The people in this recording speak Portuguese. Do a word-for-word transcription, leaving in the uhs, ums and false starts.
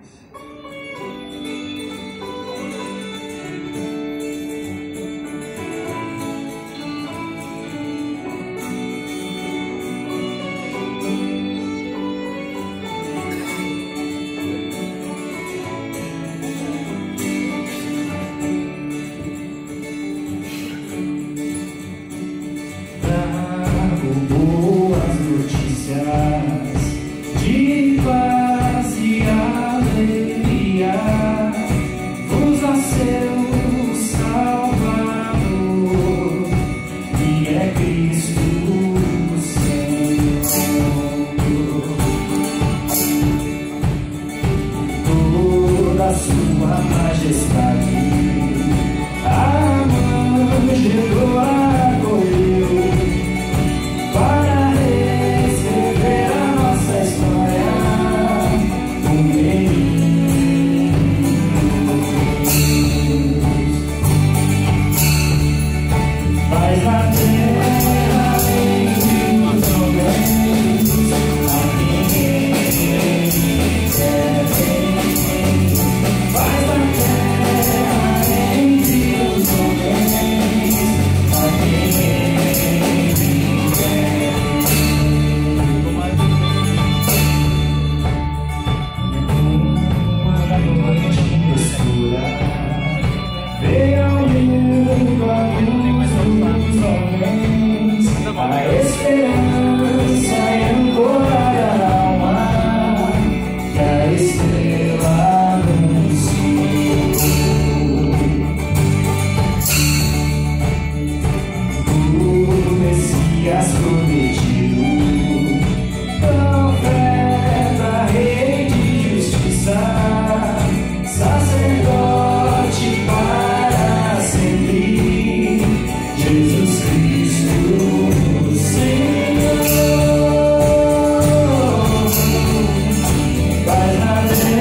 Boas notícias de paz e alegria vos nasceu o Salvador, que é Cristo o Senhor. Toda sua majestade a manjedoura acolheu para receber a nossa história, um menino. Paz na terra entre os homens, a quem quer bem. Paz na terra entre os homens, a quem veio ao mundo a luz dos homens, a esperança e âncora da alma, que a estrela anunciou. O Messias prometido, profeta, rei de justiça, sacerdote para sempre, Jesus Cristo, Senhor. Paz na terra.